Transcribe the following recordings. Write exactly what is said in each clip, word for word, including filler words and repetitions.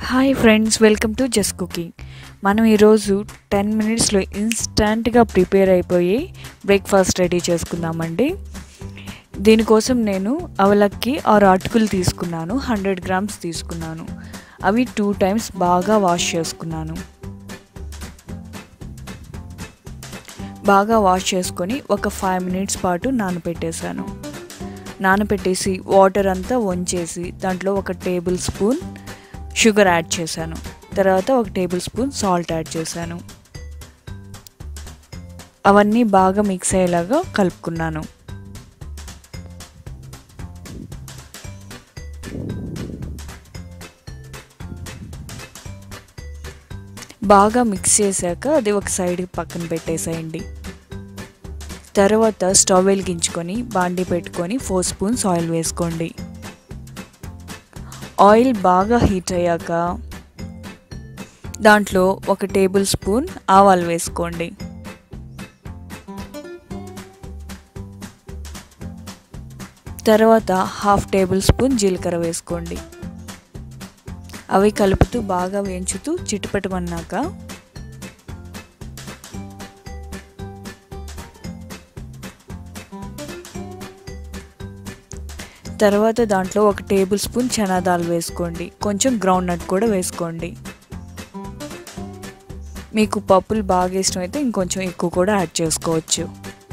Hi friends, welcome to just cooking. మనం ఈరోజు ten మినిట్స్లో ఇన్స్టంట్గా ప్రిపేర్ అయిపోయి బ్రేక్ఫాస్ట్ రెడీ చేసుకుందామండి. దీనికోసం నేను అవలక్కి ఆరు అటుకులు తీసుకున్నాను. హండ్రెడ్ గ్రామ్స్ తీసుకున్నాను. అవి టూ టైమ్స్ బాగా వాష్ చేసుకున్నాను. బాగా వాష్ చేసుకొని ఒక ఫైవ్ మినిట్స్ పాటు నానబెట్టేశాను. నానబెట్టేసి వాటర్ అంతా వంచేసి దాంట్లో ఒక టేబుల్ స్పూన్ షుగర్ యాడ్ చేశాను. తర్వాత ఒక టేబుల్ స్పూన్ సాల్ట్ యాడ్ చేశాను. అవన్నీ బాగా మిక్స్ అయ్యేలాగా కలుపుకున్నాను. బాగా మిక్స్ చేశాక అది ఒక సైడ్ పక్కన పెట్టేసేయండి. తర్వాత స్టవ్ వెలిగించుకొని బాండీ పెట్టుకొని ఫోర్ స్పూన్స్ ఆయిల్ వేసుకోండి. ఆయిల్ బాగా హీట్ అయ్యాక దాంట్లో ఒక టేబుల్ స్పూన్ ఆవాలు వేసుకోండి. తర్వాత హాఫ్ టేబుల్ స్పూన్ జీలకర్ర వేసుకోండి. అవి కలుపుతూ బాగా వేయించుతూ చిటపటమన్నాక తర్వాత దాంట్లో ఒక టేబుల్ స్పూన్ చనా దాల్ వేసుకోండి. కొంచెం గ్రౌండ్ నట్ కూడా వేసుకోండి. మీకు పప్పులు బాగా ఇష్టమైతే ఇంకొంచెం ఎక్కువ కూడా యాడ్ చేసుకోవచ్చు.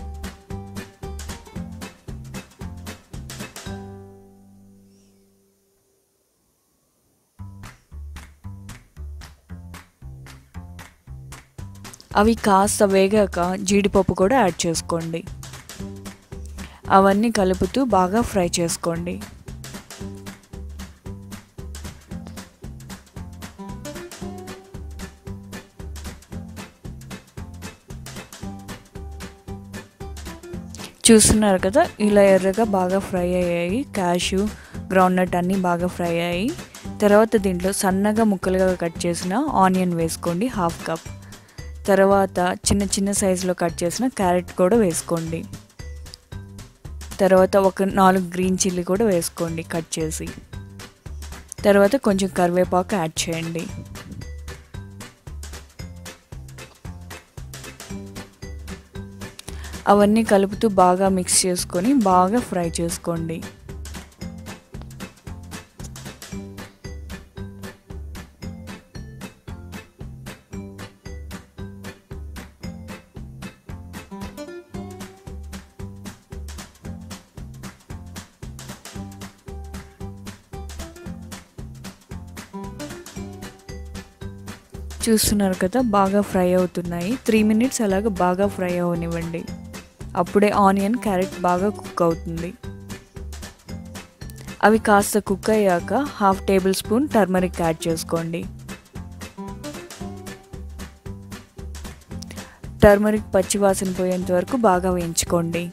అవి కాస్త వేగాక జీడిపప్పు కూడా యాడ్ చేసుకోండి. అవన్నీ కలుపుతూ బాగా ఫ్రై చేసుకోండి. చూస్తున్నారు కదా, ఇలా ఎర్రగా బాగా ఫ్రై అయ్యాయి. క్యాషు, గ్రౌండ్నట్ అన్నీ బాగా ఫ్రై అయ్యాయి. తర్వాత దీంట్లో సన్నగా ముక్కలుగా కట్ చేసిన ఆనియన్ వేసుకోండి, హాఫ్ కప్. తర్వాత చిన్న చిన్న సైజులో కట్ చేసిన క్యారెట్ కూడా వేసుకోండి. తర్వాత ఒక నాలుగు గ్రీన్ చిల్లీ కూడా వేసుకోండి కట్ చేసి. తర్వాత కొంచెం కరివేపాకు యాడ్ చేయండి. అవన్నీ కలుపుతూ బాగా మిక్స్ చేసుకొని బాగా ఫ్రై చేసుకోండి. చూస్తున్నారు కదా, బాగా ఫ్రై అవుతున్నాయి. త్రీ మినిట్స్ అలాగ బాగా ఫ్రై అవనివ్వండి. అప్పుడే ఆనియన్, క్యారెట్ బాగా కుక్ అవుతుంది. అవి కాస్త కుక్ అయ్యాక half tablespoon turmeric add చేసుకోండి. టర్మరిక్ పచ్చివాసన పోయేంత వరకు బాగా వేయించుకోండి.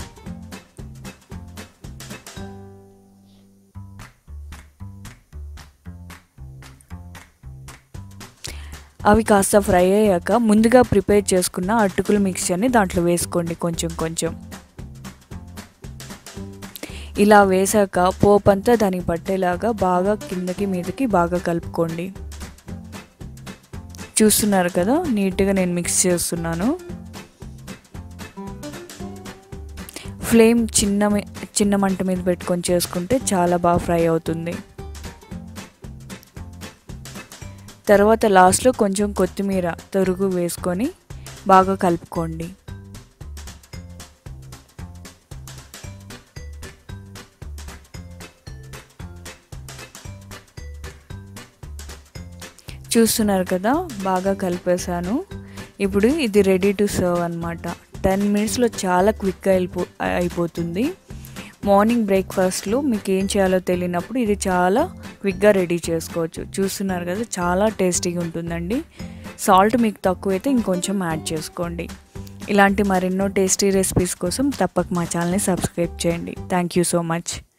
అవి కాస్త ఫ్రై అయ్యాక ముందుగా ప్రిపేర్ చేసుకున్న అటుకుల మిక్స్చర్ని దాంట్లో వేసుకోండి కొంచెం కొంచెం. ఇలా వేసాక పోపు అంతా దానికి పట్టేలాగా బాగా కిందకి మీదకి బాగా కలుపుకోండి. చూస్తున్నారు కదా, నీట్గా నేను మిక్స్ చేస్తున్నాను. ఫ్లేమ్ చిన్న చిన్న మంట మీద పెట్టుకొని చేసుకుంటే చాలా బాగా ఫ్రై అవుతుంది. తర్వాత లాస్ట్లో కొంచెం కొత్తిమీర తరుగు వేసుకొని బాగా కలుపుకోండి. చూస్తున్నారు కదా, బాగా కలిపేసాను. ఇప్పుడు ఇది రెడీ టు సర్వ్ అన్నమాట. టెన్ మినిట్స్లో చాలా క్విక్గా అయిపో అయిపోతుంది. మార్నింగ్ బ్రేక్ఫాస్ట్లో మీకు ఏం చేయాలో తెలియనప్పుడు ఇది చాలా క్విక్గా రెడీ చేసుకోవచ్చు. చూస్తున్నారు కదా, చాలా టేస్టీగా ఉంటుందండి. సాల్ట్ మీకు తక్కువైతే ఇంకొంచెం యాడ్ చేసుకోండి. ఇలాంటి మరెన్నో టేస్టీ రెసిపీస్ కోసం తప్పక మా ఛానల్ని సబ్స్క్రైబ్ చేయండి. Thank you so much.